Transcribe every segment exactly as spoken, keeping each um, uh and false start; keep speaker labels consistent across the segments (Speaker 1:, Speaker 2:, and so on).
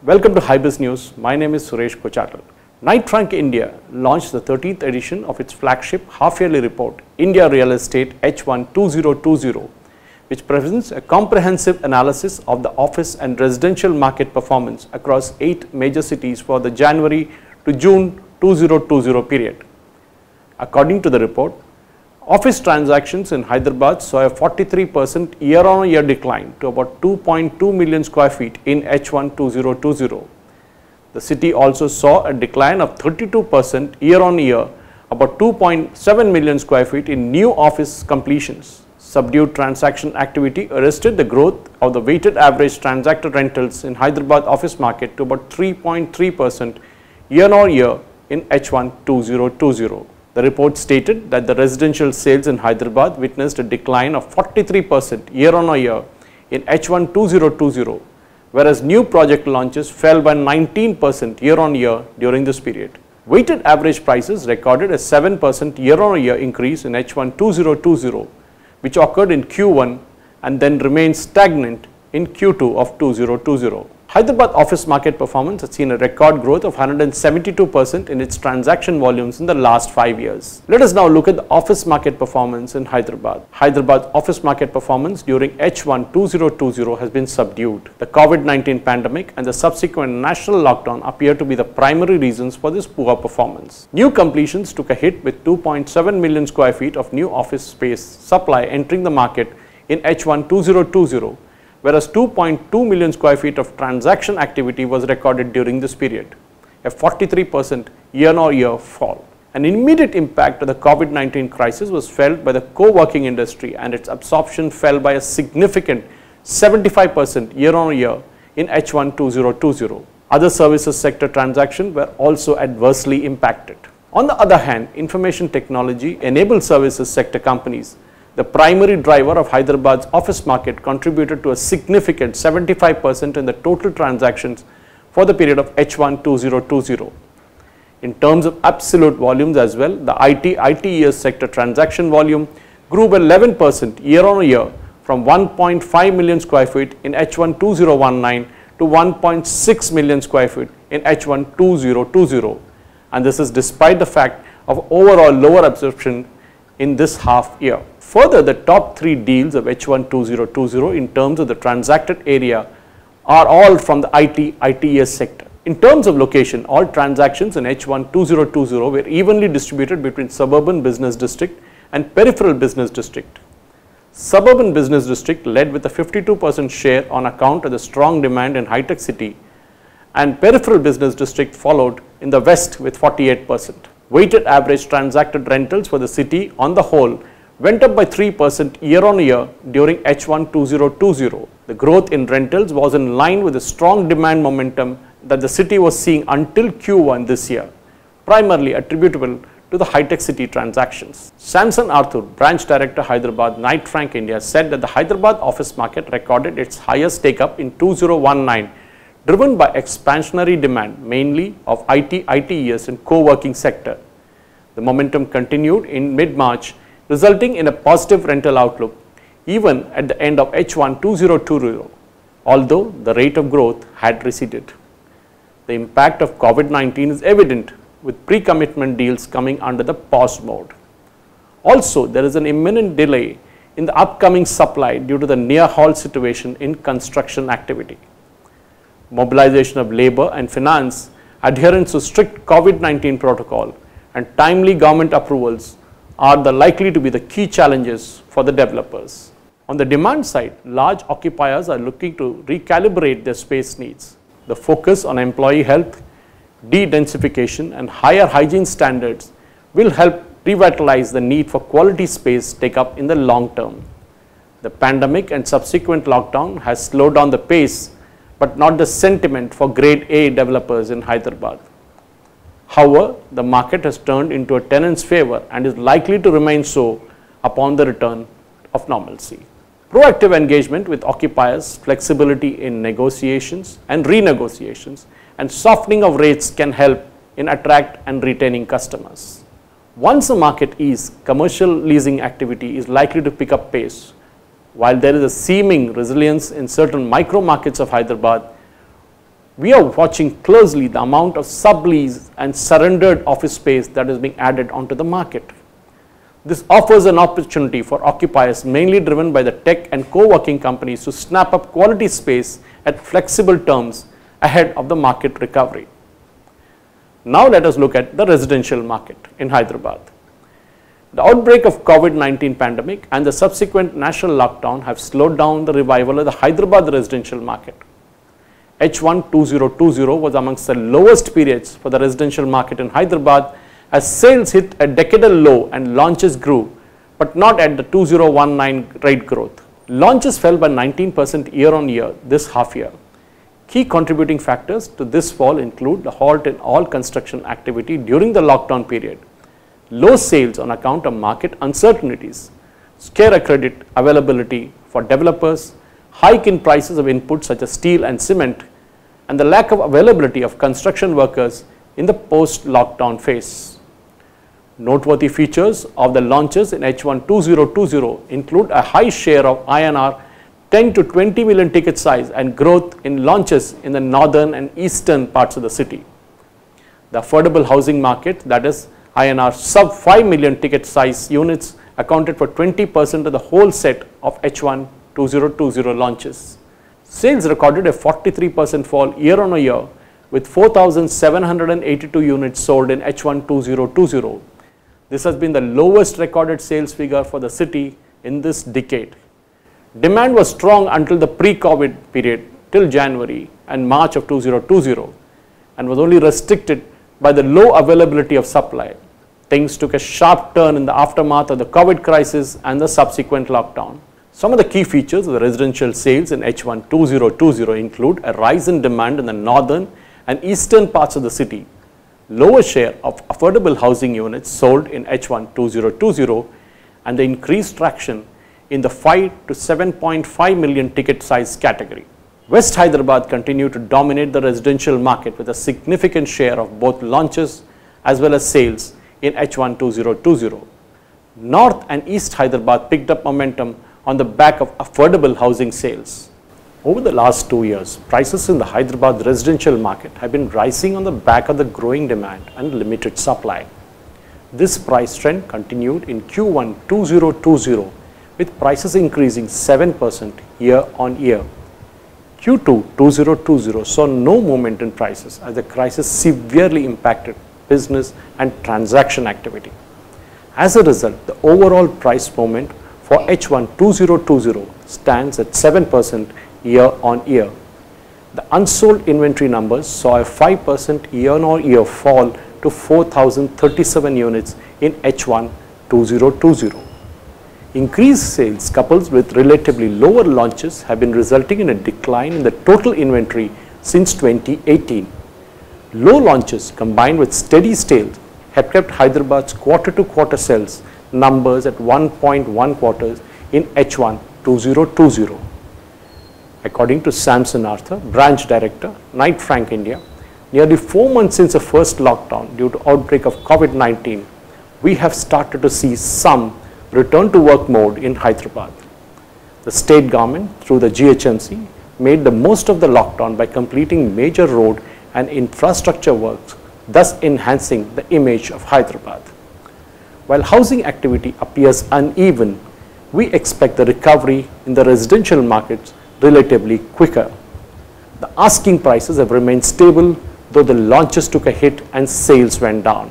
Speaker 1: Welcome to Hybis News. My name is Suresh Kochatal. Knight Frank India launched the thirteenth edition of its flagship half-yearly report, India Real Estate H one twenty twenty, which presents a comprehensive analysis of the office and residential market performance across eight major cities for the January to June twenty twenty period. According to the report, office transactions in Hyderabad saw a forty-three percent year-on-year decline to about two point two million square feet in H one twenty twenty. The city also saw a decline of thirty-two percent year-on-year, about two point seven million square feet in new office completions. Subdued transaction activity arrested the growth of the weighted average transacted rentals in Hyderabad office market to about three point three percent year-on-year in H one twenty twenty. The report stated that the residential sales in Hyderabad witnessed a decline of forty-three percent year-on-year in H one twenty twenty, whereas new project launches fell by nineteen percent year-on-year during this period. Weighted average prices recorded a seven percent year-on-year increase in H one twenty twenty, which occurred in Q one and then remained stagnant in Q two of twenty twenty. Hyderabad office market performance has seen a record growth of one hundred seventy-two percent in its transaction volumes in the last five years. Let us now look at the office market performance in Hyderabad. Hyderabad's office market performance during H one twenty twenty has been subdued. The COVID nineteen pandemic and the subsequent national lockdown appear to be the primary reasons for this poor performance. New completions took a hit with two point seven million square feet of new office space supply entering the market in H one twenty twenty, whereas two point two million square feet of transaction activity was recorded during this period, a forty-three percent year-on-year fall. An immediate impact of the COVID nineteen crisis was felt by the co-working industry, and its absorption fell by a significant seventy-five percent year-on-year in H one twenty twenty. Other services sector transactions were also adversely impacted. On the other hand, information technology enabled services sector companies, the primary driver of Hyderabad's office market, contributed to a significant seventy-five percent in the total transactions for the period of H one twenty twenty. In terms of absolute volumes as well, the I T I T E S sector transaction volume grew by eleven percent year-on-year from one point five million square feet in H one twenty nineteen to one point six million square feet in H one twenty twenty, and this is despite the fact of overall lower absorption in this half year. Further, the top three deals of H one twenty twenty in terms of the transacted area are all from the I T I T E S sector. In terms of location, all transactions in H one twenty twenty were evenly distributed between suburban business district and peripheral business district. Suburban business district led with a fifty-two percent share on account of the strong demand in high-tech city, and peripheral business district followed in the west with forty-eight percent. Weighted average transacted rentals for the city on the whole went up by three percent year-on-year during H one twenty twenty. The growth in rentals was in line with the strong demand momentum that the city was seeing until Q one this year, primarily attributable to the high-tech city transactions. Samson Arthur, Branch Director Hyderabad, Knight Frank India, said that the Hyderabad office market recorded its highest take-up in two thousand nineteen, driven by expansionary demand, mainly of I T I T E S and co-working sector. The momentum continued in mid-March, resulting in a positive rental outlook even at the end of H one twenty twenty, although the rate of growth had receded. The impact of COVID nineteen is evident, with pre-commitment deals coming under the pause mode. Also, there is an imminent delay in the upcoming supply due to the near-halt situation in construction activity. Mobilization of labor and finance, adherence to strict COVID nineteen protocol, and timely government approvals are the likely to be the key challenges for the developers. On the demand side, large occupiers are looking to recalibrate their space needs. The focus on employee health, de-densification and higher hygiene standards will help revitalize the need for quality space take-up in the long term. The pandemic and subsequent lockdown has slowed down the pace, but not the sentiment for grade A developers in Hyderabad. However, the market has turned into a tenant's favor and is likely to remain so upon the return of normalcy. Proactive engagement with occupiers, flexibility in negotiations and renegotiations, and softening of rates can help in attract and retaining customers. Once the market eases, commercial leasing activity is likely to pick up pace. While there is a seeming resilience in certain micro markets of Hyderabad, we are watching closely the amount of sublease and surrendered office space that is being added onto the market. This offers an opportunity for occupiers mainly driven by the tech and co-working companies to snap up quality space at flexible terms ahead of the market recovery. Now let us look at the residential market in Hyderabad. The outbreak of COVID nineteen pandemic and the subsequent national lockdown have slowed down the revival of the Hyderabad residential market. H one twenty twenty was amongst the lowest periods for the residential market in Hyderabad as sales hit a decadal low and launches grew, but not at the two thousand nineteen rate growth. Launches fell by nineteen percent year on year this half year. Key contributing factors to this fall include the halt in all construction activity during the lockdown period, low sales on account of market uncertainties, scarce credit availability for developers, hike in prices of inputs such as steel and cement, and the lack of availability of construction workers in the post-lockdown phase. Noteworthy features of the launches in H one twenty twenty include a high share of I N R ten to twenty million ticket size and growth in launches in the northern and eastern parts of the city. The affordable housing market, that is I N R sub five million ticket size units, accounted for twenty percent of the whole set of H one twenty twenty launches. Sales recorded a forty-three percent fall year on year with four thousand seven hundred eighty-two units sold in H one twenty twenty. This has been the lowest recorded sales figure for the city in this decade. Demand was strong until the pre-COVID period till January and March of two thousand twenty and was only restricted by the low availability of supply. Things took a sharp turn in the aftermath of the COVID crisis and the subsequent lockdown. Some of the key features of the residential sales in H one twenty twenty include a rise in demand in the northern and eastern parts of the city, lower share of affordable housing units sold in H one twenty twenty, and the increased traction in the five to seven point five million ticket size category. West Hyderabad continued to dominate the residential market with a significant share of both launches as well as sales in H one twenty twenty. North and East Hyderabad picked up momentum on the back of affordable housing sales. Over the last two years, prices in the Hyderabad residential market have been rising on the back of the growing demand and limited supply. This price trend continued in Q one twenty twenty with prices increasing seven percent year on year. Q two twenty twenty saw no movement in prices as the crisis severely impacted business and transaction activity. As a result, the overall price movement for H one twenty twenty stands at seven percent year on year. The unsold inventory numbers saw a five percent year on year fall to four thousand thirty-seven units in H one twenty twenty. Increased sales coupled with relatively lower launches have been resulting in a decline in the total inventory since twenty eighteen. Low launches combined with steady sales have kept Hyderabad's quarter to quarter sales numbers at one point one quarters in H one twenty twenty. According to Samson Arthur, Branch Director, Knight Frank India, nearly four months since the first lockdown due to outbreak of COVID nineteen, we have started to see some return to work mode in Hyderabad. The state government through the G H M C made the most of the lockdown by completing major road and infrastructure works, thus enhancing the image of Hyderabad. While housing activity appears uneven, we expect the recovery in the residential markets relatively quicker. The asking prices have remained stable, though the launches took a hit and sales went down.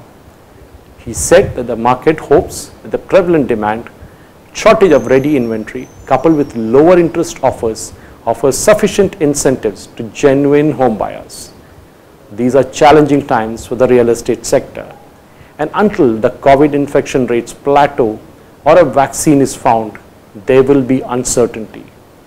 Speaker 1: He said that the market hopes that the prevalent demand, shortage of ready inventory coupled with lower interest offers offers sufficient incentives to genuine home buyers. These are challenging times for the real estate sector, and until the COVID infection rates plateau or a vaccine is found, there will be uncertainty.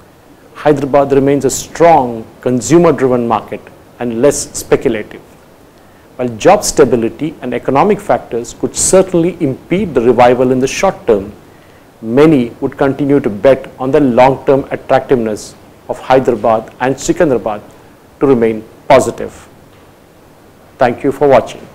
Speaker 1: Hyderabad remains a strong consumer-driven market and less speculative. While job stability and economic factors could certainly impede the revival in the short term, many would continue to bet on the long-term attractiveness of Hyderabad and Secunderabad to remain positive. Thank you for watching.